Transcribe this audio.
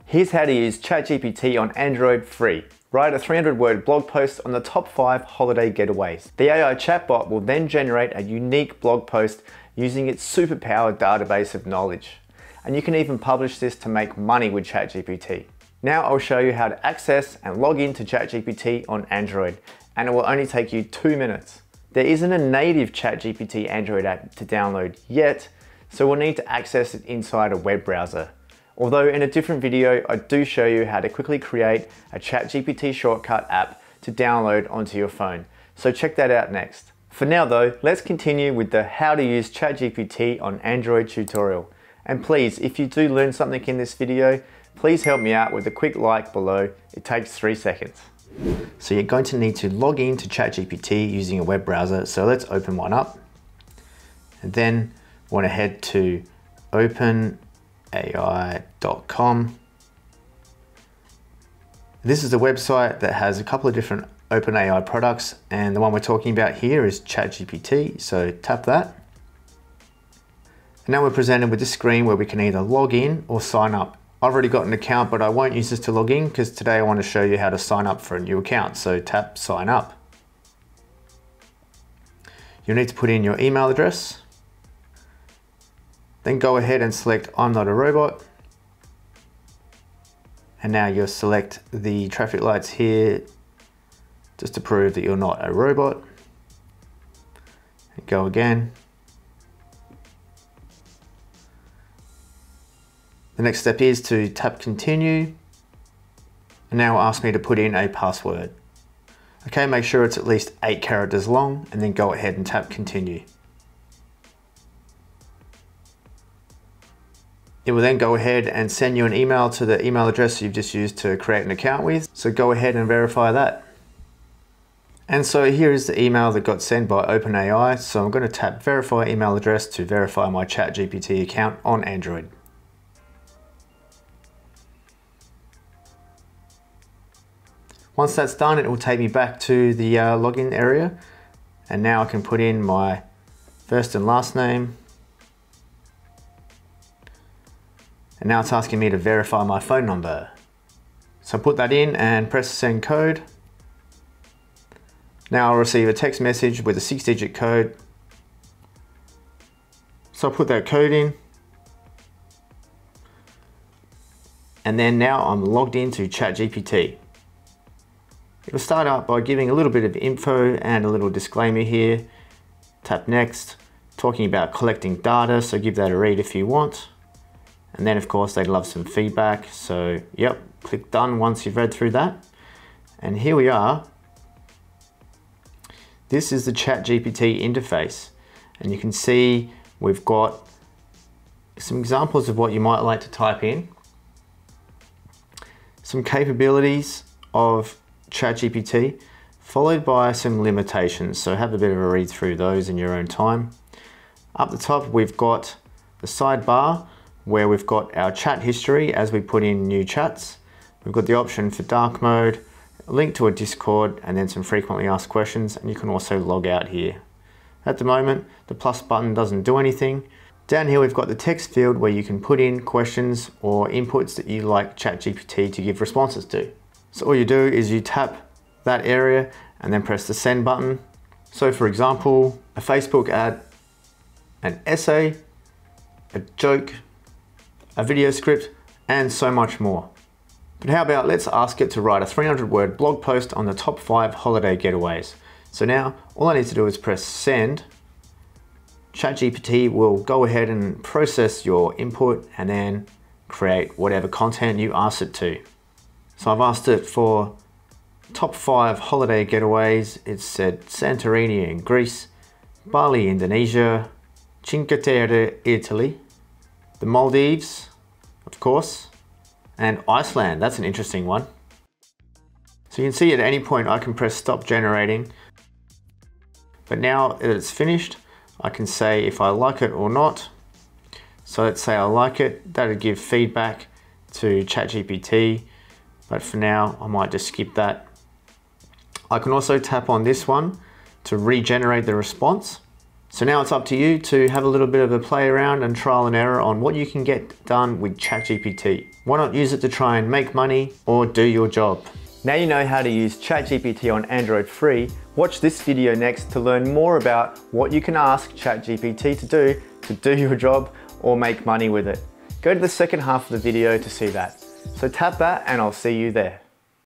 Here's how to use ChatGPT on Android free. Write a 300-word blog post on the top 5 holiday getaways. The AI chatbot will then generate a unique blog post using its superpowered database of knowledge. And you can even publish this to make money with ChatGPT. Now I'll show you how to access and log into ChatGPT on Android, and it will only take you 2 minutes. There isn't a native ChatGPT Android app to download yet, so we'll need to access it inside a web browser. Although in a different video, I do show you how to quickly create a ChatGPT shortcut app to download onto your phone. So check that out next. For now though, let's continue with the how to use ChatGPT on Android tutorial. And please, if you do learn something in this video, please help me out with a quick like below. It takes 3 seconds. So you're going to need to log into ChatGPT using a web browser. So let's open one up. And then want to head to OpenAI.com. This is a website that has a couple of different OpenAI products, and the one we're talking about here is ChatGPT. So tap that. And now we're presented with this screen where we can either log in or sign up. I've already got an account, but I won't use this to log in because today I want to show you how to sign up for a new account. So tap sign up. You'll need to put in your email address. Then go ahead and select I'm not a robot. And now you'll select the traffic lights here just to prove that you're not a robot. And go again. The next step is to tap continue. And now it'll ask me to put in a password. Okay, make sure it's at least 8 characters long and then go ahead and tap continue. It will then go ahead and send you an email to the email address you've just used to create an account with. So go ahead and verify that. And so here is the email that got sent by OpenAI. So I'm going to tap verify email address to verify my ChatGPT account on Android. Once that's done, it will take me back to the login area. And now I can put in my first and last name. And now it's asking me to verify my phone number. So I put that in and press send code. Now I'll receive a text message with a 6-digit code. So I'll put that code in. And then now I'm logged into ChatGPT. It'll start out by giving a little bit of info and a little disclaimer here. Tap next, talking about collecting data, so give that a read if you want. And then of course they'd love some feedback, so yep, click done once you've read through that. And here we are. This is the ChatGPT interface, and you can see we've got some examples of what you might like to type in. Some capabilities of ChatGPT, followed by some limitations. So have a bit of a read through those in your own time. Up the top, we've got the sidebar where we've got our chat history as we put in new chats. We've got the option for dark mode, a link to a Discord, and then some frequently asked questions, and you can also log out here. At the moment, the plus button doesn't do anything. Down here, we've got the text field where you can put in questions or inputs that you like ChatGPT to give responses to. So all you do is you tap that area and then press the send button. So for example, a Facebook ad, an essay, a joke, a video script, and so much more. But how about let's ask it to write a 300-word blog post on the top 5 holiday getaways. So now all I need to do is press send. ChatGPT will go ahead and process your input and then create whatever content you ask it to. So I've asked it for top 5 holiday getaways. It said Santorini in Greece, Bali, Indonesia, Cinque Terre, Italy, the Maldives, of course, and Iceland. That's an interesting one. So you can see at any point I can press stop generating. But now that it's finished, I can say if I like it or not. So let's say I like it. That would give feedback to ChatGPT. But for now, I might just skip that. I can also tap on this one to regenerate the response. So now it's up to you to have a little bit of a play around and trial and error on what you can get done with ChatGPT. Why not use it to try and make money or do your job? Now you know how to use ChatGPT on Android free. Watch this video next to learn more about what you can ask ChatGPT to do your job or make money with it. Go to the second half of the video to see that. So tap that and I'll see you there.